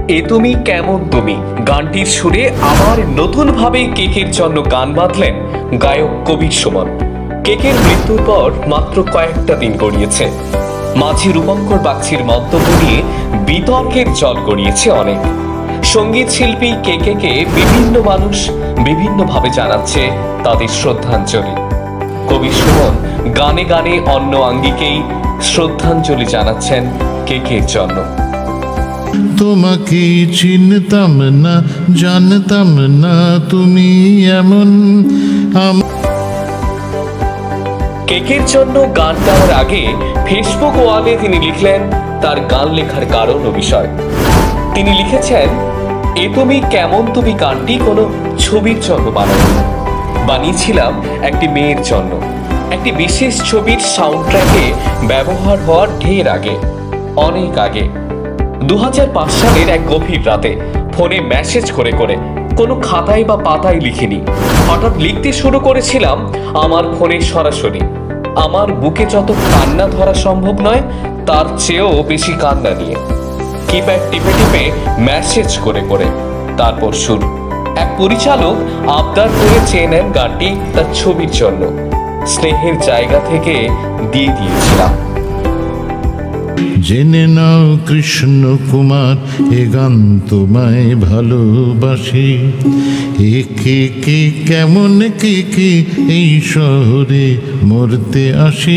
এ তুমি কেমন তুমি গানটির সুরে আবার নতুনভাবে কেকের জন্য গান বাঁধলেন গায়ক কবির সুমন। কেকের মৃত্যুর পর মাত্র কয়েকটা দিন গড়িয়েছে, মাঝে রূপঙ্কর বাগচির মন্তব্য নিয়ে বিতর্কের জল গড়িয়েছে অনেক। সঙ্গীত শিল্পী কেকে বিভিন্ন মানুষ বিভিন্নভাবে জানাচ্ছে তাদের শ্রদ্ধাঞ্জলি। কবির সুমন গানে গানে অন্য আঙ্গিকেই শ্রদ্ধাঞ্জলি জানাচ্ছেন কেকের জন্য। তোমাকে চিনতাম না, জানতাম না তুমি এমন। কেকের জন্য গান গাওয়ার আগে ফেসবুক ওয়ালে তিনি লিখলেন তার গান লেখার কারণ ও বিষয়। তিনি লিখেছেন, এ তুমি কেমন তুমি গানটি কোনো ছবির জন্য বানিয়েছিলাম একটি মেয়ের জন্য। একটি বিশেষ ছবির সাউন্ডট্র্যাকে ব্যবহার হওয়ার ঢের আগে, অনেক আগে 2005 সালের এক গভীর রাতে ফোনে মেসেজ করে করে, কোনো খাতায় বা পাতায় লিখিনি, হঠাৎ লিখতে শুরু করেছিলাম আমার ফোনে সরাসরি। আমার বুকে যত কান্না ধরা সম্ভব নয় তার চেয়েও বেশি কান্না নিয়ে কিপ্যাড টিপে টিপে মেসেজ করে করে। তারপর শুরু। এক পরিচালক আবদার করে চেয়ে নেন গানটি তার ছবির জন্য। স্নেহের জায়গা থেকে দিয়ে দিয়েছিলাম। জেনে নাও কৃষ্ণ কুমার, এ গান তোমায় ভালোবাসি। কে কে কেমন কে এই শহরে মরতে আসি।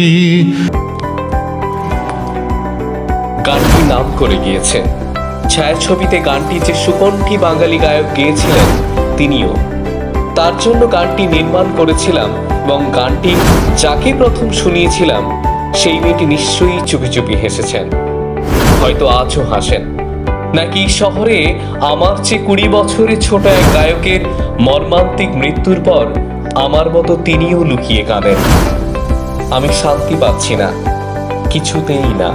গানটি নাম করে গিয়েছে। ছায়াছবিতে গানটি যে সুকণ্ঠী বাঙালি গায়ক গেয়েছিলেন তিনিও। তার জন্য গানটি নির্মাণ করেছিলাম এবং গানটি যাকে প্রথম শুনিয়েছিলাম সেই মেয়েটি নিশ্চয়ই চুপি চুপি হেসেছেন, হয়তো আজও হাসেন। নাকি শহরে আমার চেয়ে 20 বছরের ছোট এক গায়কের মর্মান্তিক মৃত্যুর পর আমার মতো তিনিও লুকিয়ে কাঁদেন। আমি শান্তি পাচ্ছি না, কিছুতেই না।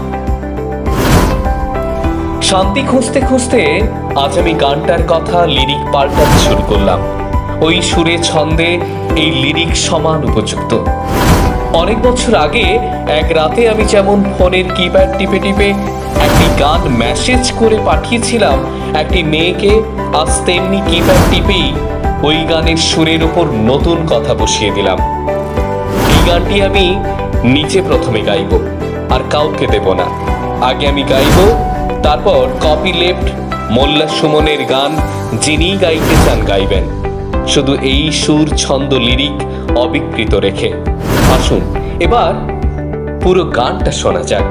শান্তি খুঁজতে খুঁজতে আজ আমি গানটার কথা লিরিক পাল্টাতে শুরু করলাম। ওই সুরে ছন্দে এই লিরিক সমান উপযুক্ত। অনেক বছর আগে এক রাতে আমি যেমন ফোনের কিপ্যাড টিপে টিপে একটি গান মেসেজ করে পাঠিয়েছিলাম একটি মেয়েকে, আজ তেমনি কিপ্যাড টিপেই ওই গানের সুরের উপর নতুন কথা বসিয়ে দিলাম। এই গানটি আমি নিজে প্রথমে গাইব, আর কাউকে দেব না। আগে আমি গাইব, তারপর কপি লেফট মোল্লা সুমনের গান যিনি গাইতে চান গাইবেন, শুধু এই সুর ছন্দ লিরিক অবিকৃত রেখে। আসুন এবার পুরো গানটা শোনা যাক।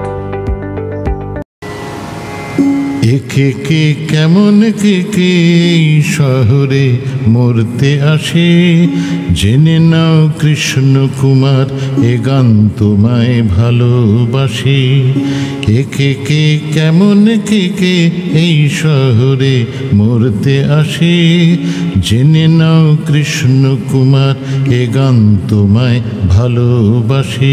কে কে কেমন কে এই শহরে মরতে আসে। জেনে নাও কৃষ্ণ কুমার, এ গান তোমায় ভালোবাসি। কে কে কেমন কে এই শহরে মরতে আসে। জেনে নাও কৃষ্ণ কুমার, এ গান তোমায় ভালোবাসি।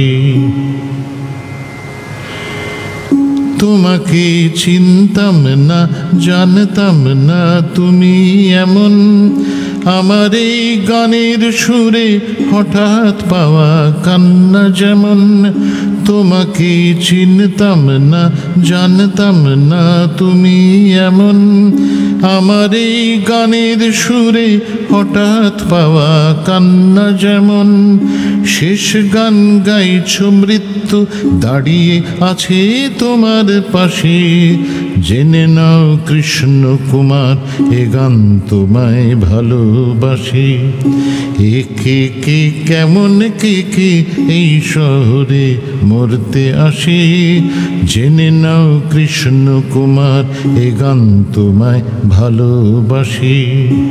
তোমাকে চিনতাম না, জানতাম না তুমি এমন। আমার এই গানের সুরে হঠাৎ পাওয়া কান্না যেমন। তোমাকে চিনতাম না, জানতাম না তুমি এমন। আমার এই গানের সুরে হঠাৎ পাওয়া কান্না যেমন। শেষ গান গাইছ মৃত্যু দাঁড়িয়ে আছে তোমার পাশে। জেনে নাও কৃষ্ণ কুমার, এ গান তোমায় ভালোবাসি। কে কে কেমন কে এই শহরে মরতে আসে। জেনে নাও কৃষ্ণ কুমার, এ গান তোমায় ভালোবাসি।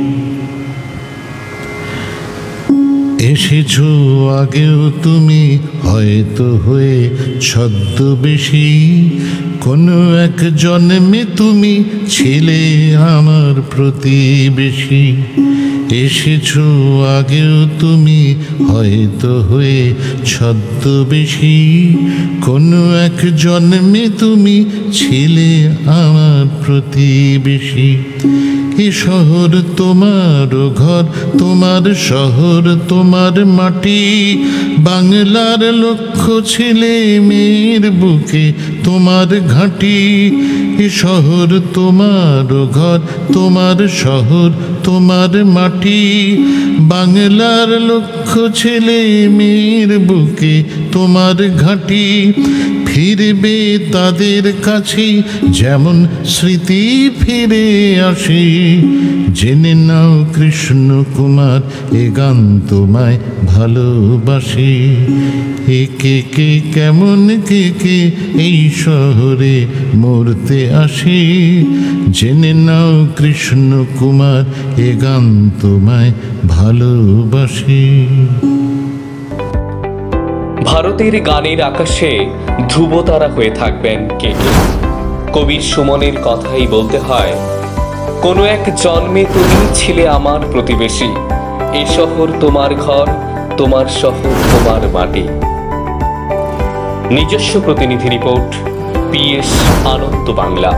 এসেছো আগেও তুমি হয়তো হয়ে ছদ্মবেশী। কোনো এক জন্মে তুমি ছিলে আমার প্রতিবেশী। এসেছো আগেও তুমি হয়তো হয়ে ছদ্মবেশী। কোনো এক জন্মে তুমি ছিলে আমার প্রতিবেশী। এ শহর তোমার ঘর, তোমার শহর তোমার মাটি। বাংলার লক্ষ ছেলে মেয়ের বুকে তোমার ঘাঁটি, এ শহর তোমার ঘর, তোমার শহর তোমার মাটি। বাংলার লক্ষ ছেলে মেয়ের বুকে তোমার ঘাঁটি, ফিরবে তাদের কাছে যেমন স্মৃতি ফিরে আসে। জেনে নাও কৃষ্ণ কুমার, এ গান তোমায় ভালোবাসে। এ কে কে কেমন কে কে এই শহরে মরতে আসে। জেনে নাও কৃষ্ণ কুমার, এ গান তোমায় ভালোবাসে। ভারতের গানের আকাশে ধ্রুবতারা হয়ে থাকবেন কে কে। কবি সুমনের কথাই বলতে হয়, কোনো এক জন্মে তুমি ছিলে আমার প্রতিবেশী। এ শহর তোমার ঘর, তোমার শহর তোমার মাটি। নিজস্ব প্রতিনিধি report, PS Ananda Bangla.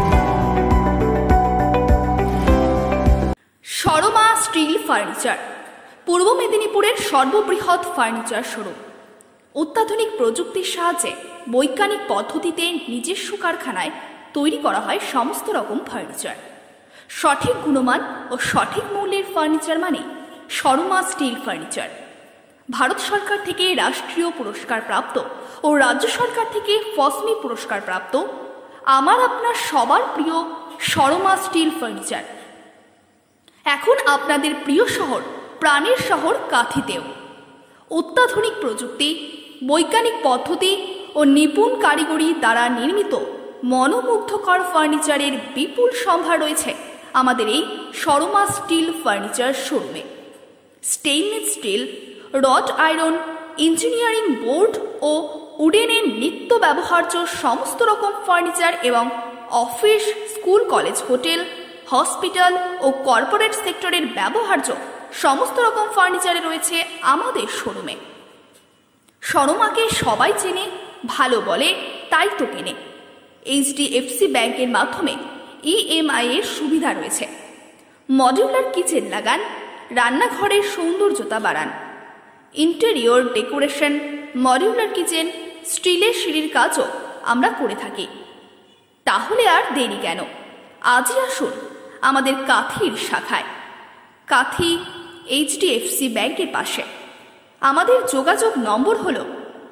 Sharma steel furniture পূর্ব মেদিনীপুরের সর্ববৃহৎ ফার্নিচার শোরুম। অত্যাধুনিক প্রযুক্তির সাহায্যে বৈজ্ঞানিক পদ্ধতিতে নিজস্ব কারখানায় তৈরি করা হয় সমস্ত রকম ফার্নিচার। সঠিক গুণমান ও সঠিক মূল্যের ফার্নিচার মানে শর্মা স্টিল ফার্নিচার। ভারত সরকার থেকে রাষ্ট্রীয় পুরস্কার প্রাপ্ত ও রাজ্য সরকার থেকে ফসমি পুরস্কার প্রাপ্ত আমার আপনার সবার প্রিয় শর্মা স্টিল ফার্নিচার এখন আপনাদের প্রিয় শহর, প্রাণের শহর কাঁথিতেও। অত্যাধুনিক প্রযুক্তি, বৈজ্ঞানিক পদ্ধতি ও নিপুণ কারিগরি দ্বারা নির্মিত মনোমুগ্ধকর ফার্নিচারের বিপুল সম্ভার রয়েছে আমাদের এই শর্মা স্টিল ফার্নিচার শোরুমে। Stainless steel, rod iron, engineering board ও উডেনের নিত্য ব্যবহার্য সমস্ত রকম ফার্নিচার এবং office, school, college, hotel, hospital ও কর্পোরেট সেক্টরের ব্যবহার্য সমস্ত রকম ফার্নিচারে রয়েছে আমাদের শোরুমে। শর্মাকে সবাই চেনে, ভালো বলে, তাই তো কেনে। HDFC ব্যাংকের মাধ্যমে EMI এর সুবিধা রয়েছে। মডিউলার কিচেন লাগান, রান্নাঘরের সৌন্দর্যতা বাড়ান। ইন্টেরিয়র ডেকোরেশন, মডিউলার কিচেন, স্টিলের সিঁড়ির কাজও আমরা করে থাকি। তাহলে আর দেরি কেন, আজই আসুন আমাদের কাঁথির শাখায়। কাঁথি HDFC ব্যাংকের পাশে। আমাদের যোগাযোগ নম্বর হল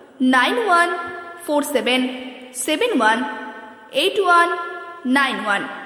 9147718191।